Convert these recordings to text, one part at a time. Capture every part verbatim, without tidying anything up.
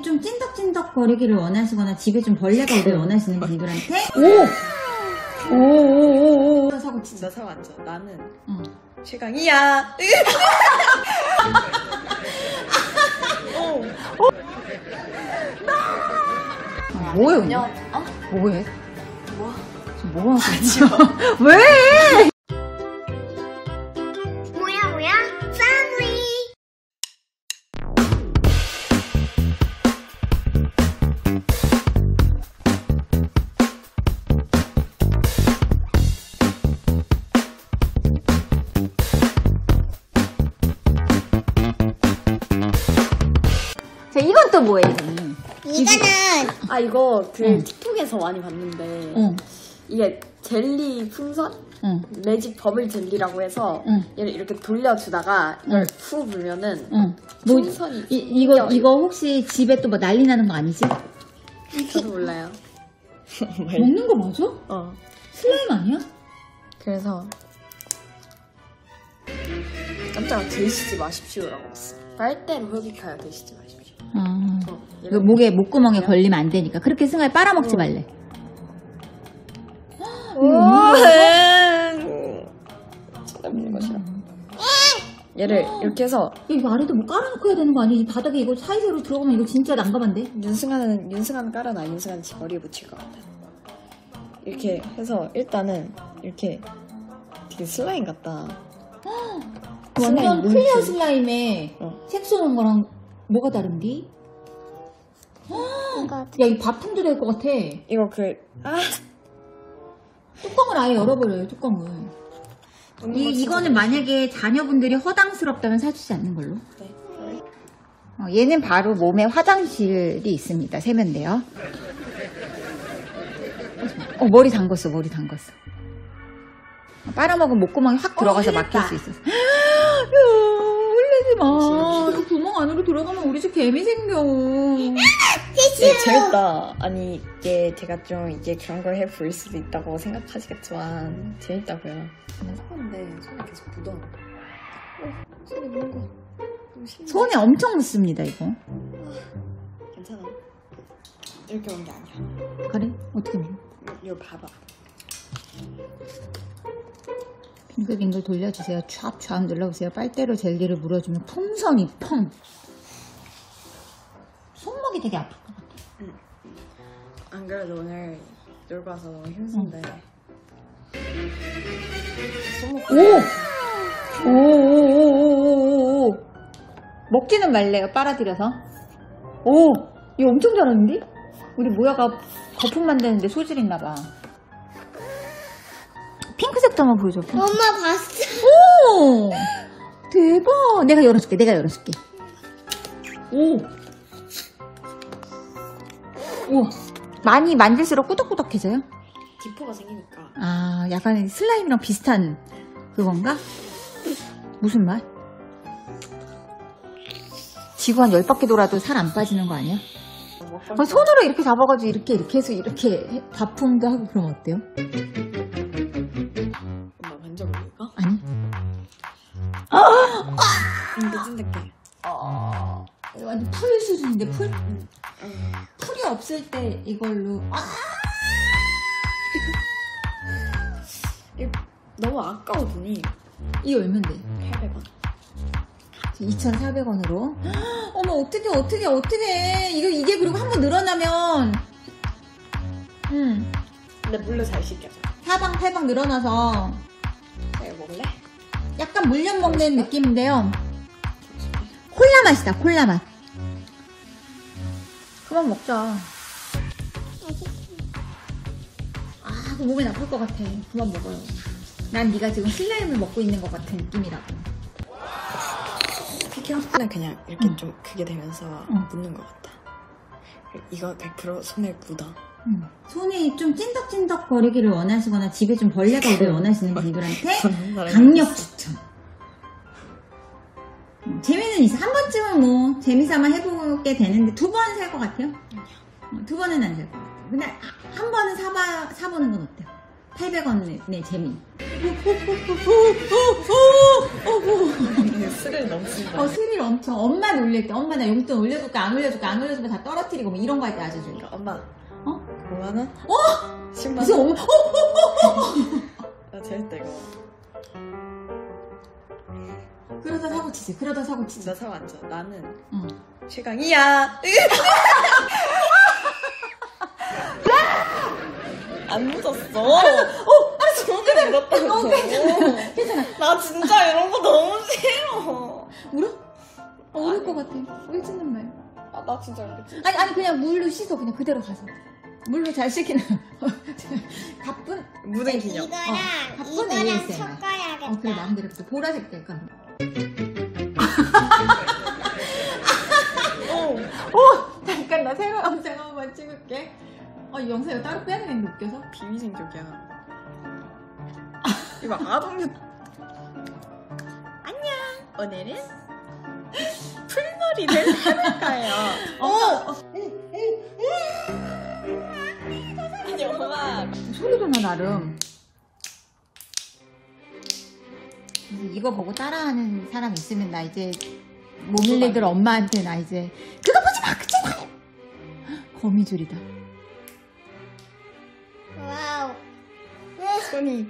좀 찐덕찐덕거리기를 원하시거나 집에 좀 벌레가 오길 원하시는 분들한테 오! 오오오오오 사고 진짜 나 사고 안 쳐. 나는 어. 최강이야. 아, 뭐해 언니? 어? 뭐해? 뭐? 지금 뭐 하고 있어? 왜? 뭐야 뭐야 패밀리. 자 이건 또 뭐예요 이거는? 이거는 아 이거 그 응. 틱톡에서 많이 봤는데 응. 이게 젤리 풍선? 응. 매직 버블 젤리라고 해서 응. 얘를 이렇게 돌려주다가 이걸 후 불면은 응. 뭐, 풍선이 이, 이거 껴요. 이거 혹시 집에 또 뭐 난리 나는 거 아니지? 저도 몰라요. 먹는 거 맞아? 어. 슬라임 아니야? 그래서 깜짝아 드시지 마십시오라고 했어. 빨대로 흡입하여 드시지 마십시오. 아. 어, 이거 목에 목구멍에 걸리면 안 되니까 그렇게 생각해 빨아먹지 말래. 쳐다보는 것이라. 얘를 이렇게 해서 이거 아래도 뭐 깔아놓고 해야 되는 거 아니지? 바닥에 이거 사이사이로 들어가면 이거 진짜 난감한데? 윤승아는 윤승아는 깔아놔. 윤승아는 지 머리에 붙일 것 같아. 이렇게 해서 일단은 이렇게 되게 슬라임 같다. 완전 슬라임 클리어 뭉치. 슬라임에 어. 색소 넣은 거랑 뭐가 다른디? 이거 야, 이 바풍도 될 것 같아. 이거 그 아. 뚜껑을 아예 열어버려요, 뚜껑을. 이, 이거는 만약에 자녀분들이 허당스럽다면 사주지 않는 걸로. 네. 어, 얘는 바로 몸에 화장실이 있습니다. 세면대요. 어, 머리 담궜어, 머리 담궜어. 빨아먹으면 목구멍이 확 들어가서 어, 막힐 흘렸다. 수 있어서. 야, 흘리지 마. 이거 구멍 안으로 들어가면 우리 집 개미 생겨. 네, 재밌다. 아니 이게 제가 좀 이제 그런 걸 해볼 수도 있다고 생각하시겠지만 재밌다고요. 그냥 섞었는데 손에 계속 묻어. 어, 손에 묻는 거 너무 심해. 손에 엄청 묻습니다, 이거. 괜찮아. 이렇게 온 게 아니야. 그래? 어떻게 먹어? 이거, 이거 봐봐. 빙글빙글 돌려주세요. 촥촥 눌러보세요. 빨대로 젤리를 물어주면 풍선이 펑. 손목이 되게 아플 것 같아. 응. 안 그래도 오늘 놀고 와서 너무 힘든데. 손목. 오! 오오오오오오오 먹지는 말래요. 빨아들여서. 오! 이거 엄청 잘하는데? 우리 모야가 거품 만드는데 소질 있나봐. 핑크색도 한번 보여줘. 핑크. 엄마 봤어. 오! 대박! 내가 열어줄게. 내가 열어줄게. 오! 오! 많이 만질수록 꾸덕꾸덕해져요? 디포가 생기니까. 아, 약간 슬라임이랑 비슷한 그건가? 무슨 맛? 지구 한 열 바퀴 돌아도 살 안 빠지는 거 아니야? 아, 손으로 이렇게 잡아가지고 이렇게 이렇게 해서 이렇게 해- 바풍도 하고 그러면 어때요? 엄마 만져볼까 이거? 아니? 근데 찐득해. 어, 이거 완전 풀 수준인데 풀? 응. 풀이 없을 때 이걸로 아! 이거 너무 아까워 돈이. 이거 얼만데? 팔백 원. 이천사백 원으로 어머 어떡해 어떡해 어떡해 이거 이게 그리고 한번 늘어나면 음 근데 물로 잘 씻겨져. 사방팔방 늘어나서 내가 먹을래? 약간 물엿 먹는 느낌인데요. 콜라 맛이다 콜라 맛. 그만 먹자. 아 그 몸에 나쁠 것 같아. 그만 먹어요. 난 네가 지금 슬라임을 먹고 있는 것 같은 느낌이라고. 피규어는 그냥 이렇게 응. 좀 크게 되면서 응. 묻는 것 같다. 이거 백 퍼센트 손에 묻어. 음. 손이 좀 찐덕찐덕거리기를 원하시거나 집에 좀 벌레가 오길 원하시는 분들한테 강력 추천. 음, 재미는 있어. 한 번쯤은 뭐 재미삼아 해보게 되는데 두 번 살 것 같아요? 어, 두 번은 안 살 것 같아요. 근데 한 번은 사봐, 사보는 건 어때요? 팔백 원의 재미. 스릴 넘친다. 어, 스릴 엄청. 엄마 놀릴 때, 엄마 나 용돈 올려줄까, 안 올려줄까, 안 올려주면 다 떨어뜨리고, 뭐 이런 거 할 때 아주 좋아. 엄마. 어? 오만 원? 어? 십만 무슨 원? 엄마, 어, 어, 어, 어. 나 재밌다, 이거. 그러다 사고 치지, 그러다 사고 치지. 진짜 사고 안 쳐. 나는 응. 최강이야. 안 묻었어. 어, 알았어. 너무 묻었다고. 너무 괜찮아. 괜찮아. 나 진짜 이런 거 너무 싫어. 울어? 어, 울을 것 같아. 울지는 말. 아, 나 진짜 이렇게 아니, 아니, 그냥 물로 씻어. 그냥 그대로 가서. 물로 잘 씻기는. 가쁜. 묻은 기념. 이거랑 어, 바쁜 이거랑 에이에스엠알. 섞어야겠다. 어, 그래, 마음대로. 또 보라색 될까? 오. 오! 잠깐, 나 새로운 영상 한번 찍을게. 어, 이 영상 이거 따로 빼야 되는데 웃겨서? 비위생적이야. 이거 아동유. 안녕. 오늘은 풀머리를 해볼까요? 어! 아니, 엄마. 소리도 나, 나름. 이거 보고 따라하는 사람 있으면 나 이제 모밀리들 엄마한테 나 이제 그거 보지 마! 그치? 거미줄이다. 와우. 손이.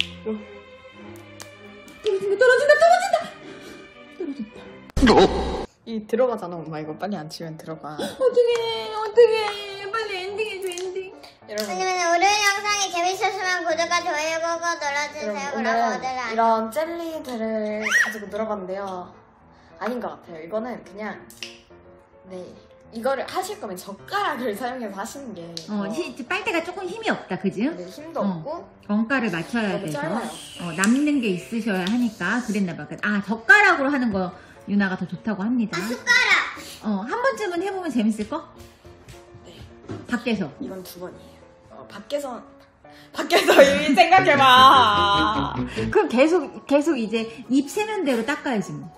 떨어진다, 떨어진다, 떨어진다! 떨어진다. 이 들어가잖아, 엄마. 이거 빨리 안 치면 들어가. 어떡해, 어떡해. 빨리 엔딩 해줘, 엔딩. 여러분. 아니면 오늘 영상이 재밌었으면 구독과 좋아요 꾹꾹 눌러주세요. 그럼 오늘 안 이런 젤리들을 가지고 놀아봤는데요. 아닌 것 같아요. 이거는 그냥 네 이거를 하실 거면 젓가락을 사용해서 하시는 게 어, 더 히- 빨대가 조금 힘이 없다, 그지? 네, 힘도 어. 없고 원가를 맞춰야 너무 돼서 짧아요. 어, 남는 게 있으셔야 하니까 그랬나봐. 아, 젓가락으로 하는 거 유나가 더 좋다고 합니다. 숟가락. 어, 한 번쯤은 해보면 재밌을 거? 네. 밖에서. 이건 두 번이에요. 어, 밖에서 밖에서 이미 생각해봐. 그럼 계속 계속 이제 입 세면 대로 닦아야지 뭐.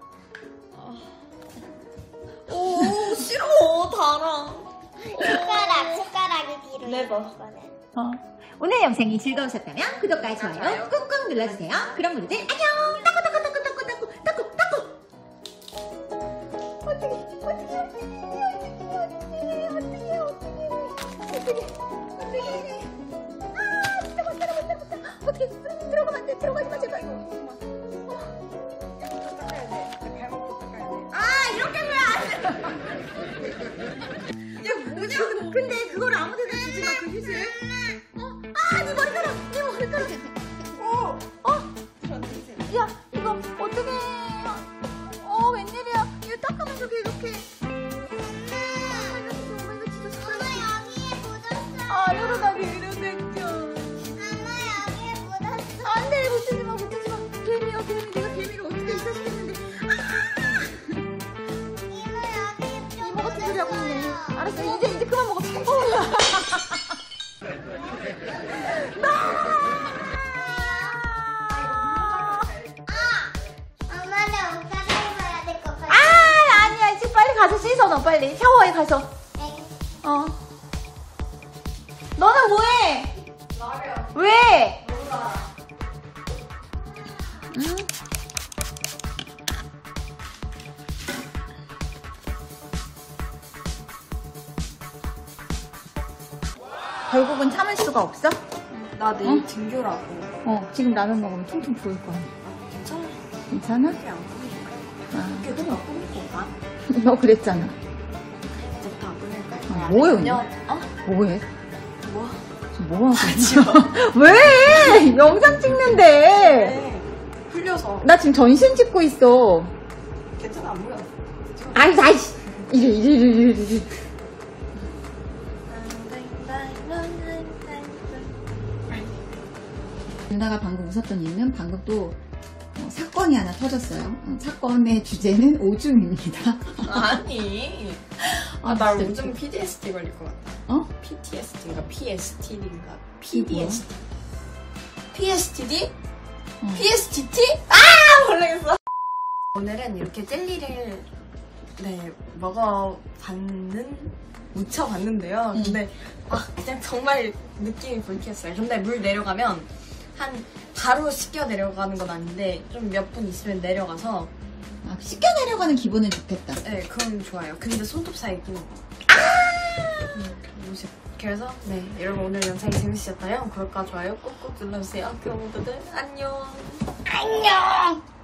오 싫어 달아. 숟가락. 숟가락이 뒤로. 네버. 이거는. 어. 오늘 영상이 즐거우셨다면 구독과 좋아요 꾹꾹 눌러주세요. 그럼 우리들 안녕. 따고 따고 따고 따고 따고 따고 따고. 어떻게 어떻게 어떻게 어떻게 어떻게 어떻게 어떻게 어떻게 아 진짜 못 따라 못 따라 못 따라. 어떻게 들어가면 안 돼. 들어가지 마 제발. 닦아야 돼. 발목도 닦아야 돼. 아 이렇게 하면 안 돼. 야 뭐냐고. 근데 그걸 아무데나 주지 마 그 휴지를. 어? 아 네 머리카락 네 머리카락. 어? 어? 야 이거 어떡해. 어 웬일이야. 이거 닦으면서 이렇게. 엄마 이거 진짜 엄마 여기에 묻었어. 아 이러다 이러겠죠. 엄마 여기에 묻었어. 안돼 묻지 마 묻지 마. 개미야 개미. 내가 개미를 어떻게 이사시켰는데. 이모 여기에 좀 이모 같은 소리 하고 있네. 묻었어요. 알았어 이제 이제 그만 먹어. 엄마는 옷가게 봐야 될 것 같아. 아 아니야 지금 빨리 가서 씻어 너 빨리 샤워해 가서. 어. 너는 뭐해? 나려. 왜? 몰라. 응? 결국은 참을 수가 없어? 나 내일 어? 등교라고. 어 지금 라면 먹으면 퉁퉁 부을 거야. 괜찮아. 괜찮아? 그냥 안 꾸밀 거야. 아, 그게 너무 꾸밀 거야. 너 그랬잖아. 이제부터 안 꾸밀 거야. 아, 아니, 뭐해, 그냥- 언니? 어? 뭐해? 뭐? 지금 뭐 하고 지워. 왜? 영상 찍는데. 네. 풀려서. 나 지금 전신 찍고 있어. 괜찮아, 안 보여. 아이, 아이씨. 이래, 이래, 이래, 이래, 이래. 누나가 방금 웃었던 이유는 방금 또 어, 사건이 하나 터졌어요. 어, 사건의 주제는 오줌입니다. 아니. 아, 아, 나 진짜 요즘 피티에스디 걸릴 것 같아. 어? 피티에스디인가 피에스티디인가 피 뭐야? 피디에스디. 피에스티디? 어. 피에스티티? 아! 모르겠어. 오늘은 이렇게 젤리를 네, 먹어봤는, 묻혀봤는데요. 음. 근데, 아, 그냥 정말 느낌이 불쾌했어요. 근데 물 내려가면, 한, 바로 씻겨 내려가는 건 아닌데, 좀 몇 분 있으면 내려가서, 아, 씻겨 내려가는 기분은 좋겠다. 네, 그건 좋아요. 근데 손톱 사이에 끼는 거. 음, 무식. 그래서, 네, 여러분 오늘 영상이 재밌으셨다요? 구독과 좋아요 꾹꾹 눌러주세요. 그럼 모두들 안녕! 안녕.